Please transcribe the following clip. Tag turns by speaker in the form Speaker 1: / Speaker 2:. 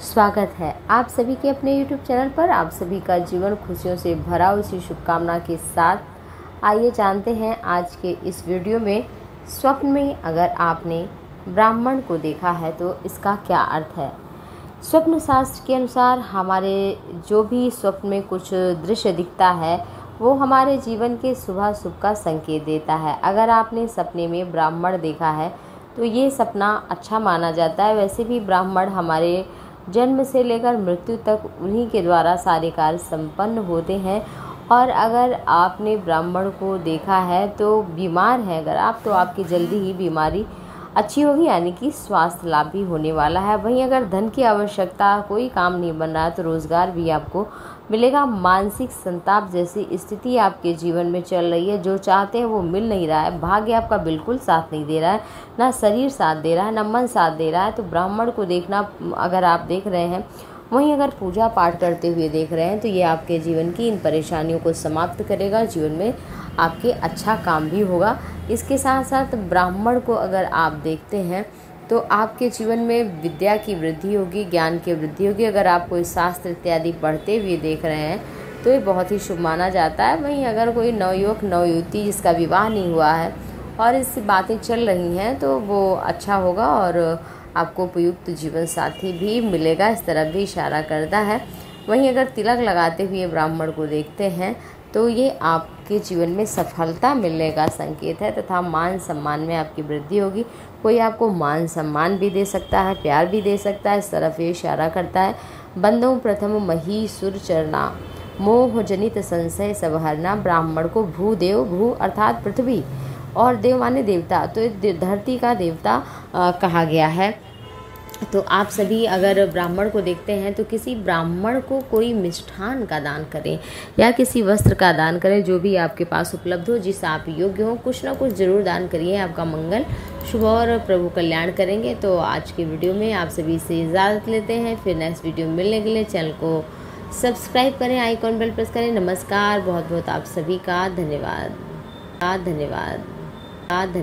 Speaker 1: स्वागत है आप सभी के अपने YouTube चैनल पर। आप सभी का जीवन खुशियों से भरा उसी शुभकामना के साथ आइए जानते हैं आज के इस वीडियो में। स्वप्न में अगर आपने ब्राह्मण को देखा है तो इसका क्या अर्थ है। स्वप्न शास्त्र के अनुसार हमारे जो भी स्वप्न में कुछ दृश्य दिखता है वो हमारे जीवन के शुभ का संकेत देता है। अगर आपने सपने में ब्राह्मण देखा है तो ये सपना अच्छा माना जाता है। वैसे भी ब्राह्मण हमारे जन्म से लेकर मृत्यु तक उन्हीं के द्वारा सारे कार्य संपन्न होते हैं। और अगर आपने ब्राह्मण को देखा है तो बीमार है अगर आप, तो आपकी जल्दी ही बीमारी अच्छी होगी, यानी कि स्वास्थ्य लाभ भी होने वाला है। वहीं अगर धन की आवश्यकता, कोई काम नहीं बन रहा है तो रोज़गार भी आपको मिलेगा। मानसिक संताप जैसी स्थिति आपके जीवन में चल रही है, जो चाहते हैं वो मिल नहीं रहा है। भाग्य आपका बिल्कुल साथ नहीं दे रहा है, ना शरीर साथ दे रहा है, ना मन साथ दे रहा है। तो ब्राह्मण को देखना अगर आप देख रहे हैं, वहीं अगर पूजा पाठ करते हुए देख रहे हैं तो ये आपके जीवन की इन परेशानियों को समाप्त करेगा। जीवन में आपके अच्छा काम भी होगा। इसके साथ साथ ब्राह्मण को अगर आप देखते हैं तो आपके जीवन में विद्या की वृद्धि होगी, ज्ञान की वृद्धि होगी। अगर आप कोई शास्त्र इत्यादि पढ़ते हुए देख रहे हैं तो ये बहुत ही शुभ माना जाता है। वहीं अगर कोई नवयुवक नवयुवती जिसका विवाह नहीं हुआ है और इससे बातें चल रही हैं तो वो अच्छा होगा और आपको उपयुक्त जीवन साथी भी मिलेगा, इस तरफ भी इशारा करता है। वहीं अगर तिलक लगाते हुए ब्राह्मण को देखते हैं तो ये आपके जीवन में सफलता मिलने का संकेत है तथा मान सम्मान में आपकी वृद्धि होगी। कोई आपको मान सम्मान भी दे सकता है, प्यार भी दे सकता है, इस तरफ ये इशारा करता है। बंधु प्रथम मही सुर चरना मोह जनित संशय सबहरना। ब्राह्मण को भूदेव, भू अर्थात पृथ्वी और देव माने देवता, तो धरती का देवता कहा गया है। तो आप सभी अगर ब्राह्मण को देखते हैं तो किसी ब्राह्मण को कोई मिष्ठान का दान करें या किसी वस्त्र का दान करें, जो भी आपके पास उपलब्ध हो, जिस आप योग्य हो, कुछ ना कुछ ज़रूर दान करिए। आपका मंगल शुभ और प्रभु कल्याण करेंगे। तो आज के वीडियो में आप सभी से इजाज़त लेते हैं। फिर नेक्स्ट वीडियो मिलने के लिए चैनल को सब्सक्राइब करें, आइकॉन बेल प्रेस करें। नमस्कार, बहुत बहुत आप सभी का धन्यवाद।